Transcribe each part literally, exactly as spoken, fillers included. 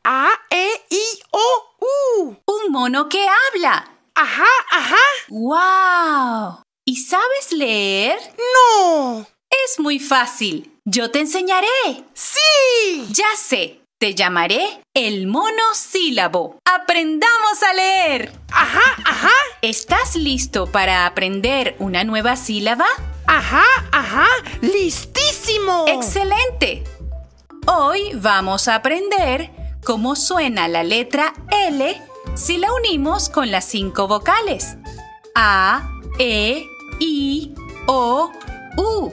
A, E, I, O, U. ¡Un mono que habla! Ajá, ajá. ¡Guau! ¿Y sabes leer? No. Es muy fácil. Yo te enseñaré. ¡Sí! Ya sé. Te llamaré el monosílabo. ¡Aprendamos a leer! Ajá, ajá. ¿Estás listo para aprender una nueva sílaba? Ajá, ajá. ¡Listísimo! ¡Excelente! Hoy vamos a aprender cómo suena la letra L si la unimos con las cinco vocales. A, E, I, O, U.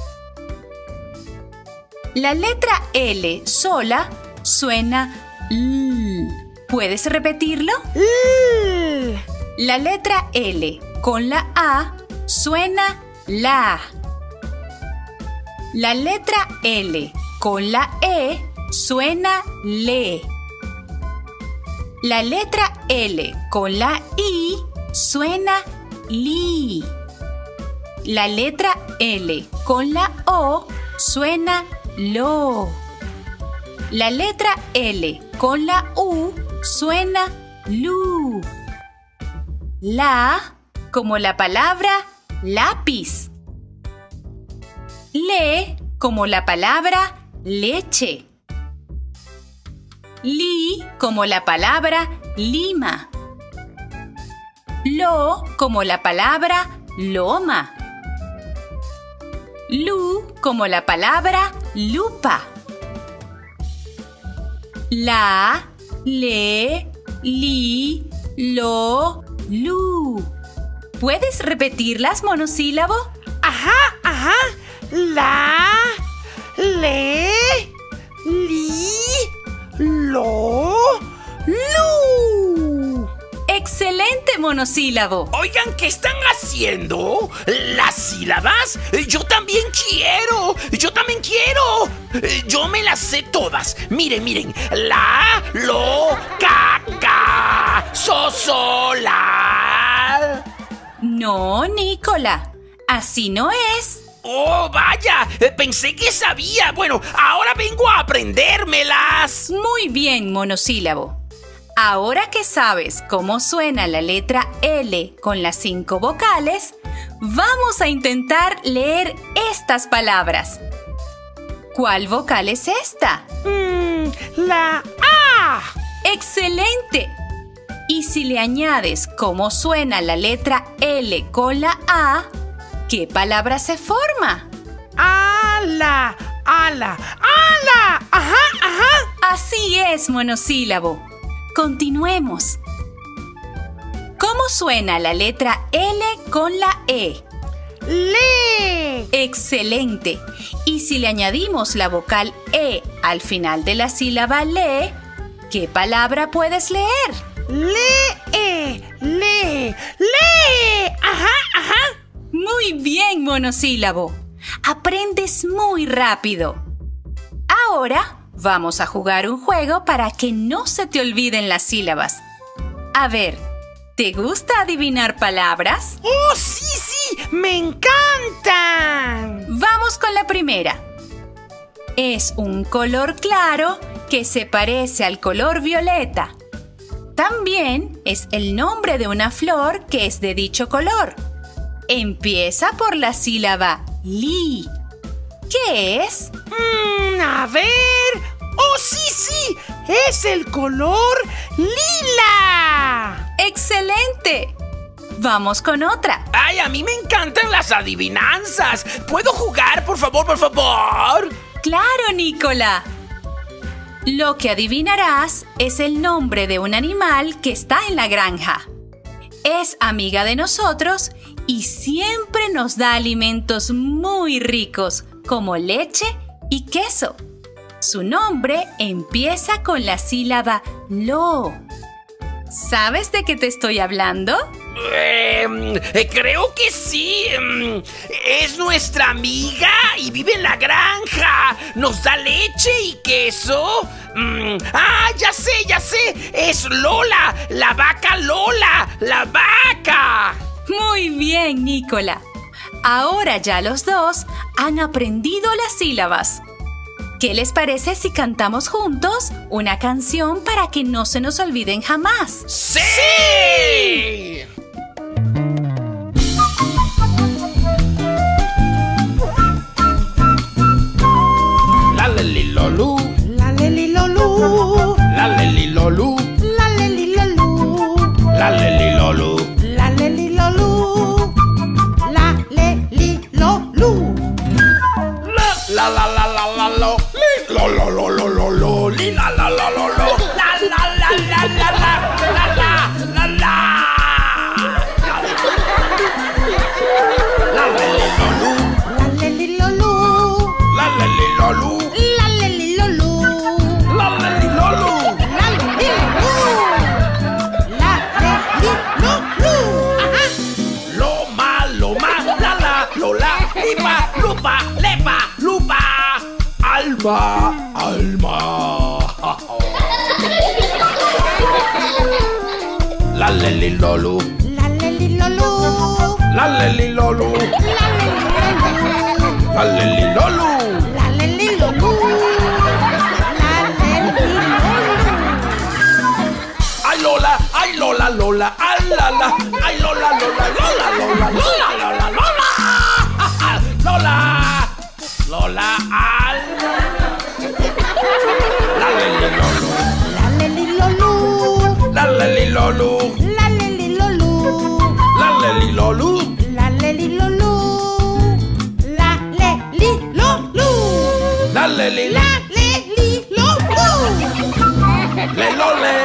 La letra L sola suena L. ¿Puedes repetirlo? L. La letra L con la A suena la. La letra L con la E suena le. La letra L con la I suena li. La letra L con la O suena lo. La letra L con la U suena lu. La como la palabra lápiz. Le como la palabra leche. Li como la palabra lima. Lo como la palabra loma. Lu como la palabra lupa. La, le, li, lo, lu. ¿Puedes repetirlas, monosílabo? Ajá, ajá. La, le, li, lo, lu. ¡Excelente, monosílabo! Oigan, ¿qué están haciendo? ¿Las sílabas? Yo también quiero. Yo también quiero. Yo me las sé todas. Miren, miren. La, lo, ca, ca, so, so, la. No, Nicola. Así no es. ¡Oh, vaya! Pensé que sabía. Bueno, ahora vengo a aprendérmelas. Muy bien, monosílabo. Ahora que sabes cómo suena la letra L con las cinco vocales, vamos a intentar leer estas palabras. ¿Cuál vocal es esta? Mm, la A. ¡Excelente! Y si le añades cómo suena la letra L con la A, ¿qué palabra se forma? Ala, ala, ala. Ajá, ajá. Así es, monosílabo. Continuemos. ¿Cómo suena la letra L con la E? Le. ¡Excelente! Y si le añadimos la vocal E al final de la sílaba le, ¿qué palabra puedes leer? Le, le, le. Ajá, ajá. Muy bien, monosílabo. Aprendes muy rápido. Ahora vamos a jugar un juego para que no se te olviden las sílabas. A ver, ¿te gusta adivinar palabras? ¡Oh, sí, sí! ¡Me encantan! Vamos con la primera. Es un color claro que se parece al color violeta. También es el nombre de una flor que es de dicho color. Empieza por la sílaba li. ¿Qué es? Mm, a ver... ¡Oh, sí, sí! ¡Es el color lila! ¡Excelente! Vamos con otra. ¡Ay, a mí me encantan las adivinanzas! ¿Puedo jugar, por favor, por favor? ¡Claro, Nicola! Lo que adivinarás es el nombre de un animal que está en la granja. Es amiga de nosotros y siempre nos da alimentos muy ricos, como leche y queso. Su nombre empieza con la sílaba lo. ¿Sabes de qué te estoy hablando? Eh, eh, creo que sí. Es nuestra amiga y vive en la granja. Nos da leche y queso. Mm, ah, ya sé, ya sé. Es Lola, la vaca Lola, la vaca. Muy bien, Nicola. Ahora ya los dos han aprendido las sílabas. ¿Qué les parece si cantamos juntos una canción para que no se nos olviden jamás? ¡Sí! La leli lolú, La leli lolú, la leli lolú, la leli lolú, la leli lolú. la leli lolú, la leli lolú. La la la la la lo, li lo lo lo lo lo lo, li la la la lo lo, la la la la la la la la la la. La leli lolú, La leli lolú, la leli lolú, la leli lolú, la leli lolú. la leli lolú, la leli lolú. Ajá. Loma, loma, la la, lola, lipa, lupa, lepa, lupa. Alma, alma. La leli lolú, La leli lolú, la leli lolú, la leli lolú, la leli lolú. la leli lolú, la leli lolú. Ay Lola, ay Lola, Lola, ay la la, ay Lola, Lola, Lola, Lola, Lola, Lola, Lola, Lola, Lola, al. La leli lolú, La leli lolú, la leli lolú, la leli lolú, la leli lolú. la leli lolú, la leli lolú, La leli, la leli lolú. le lole.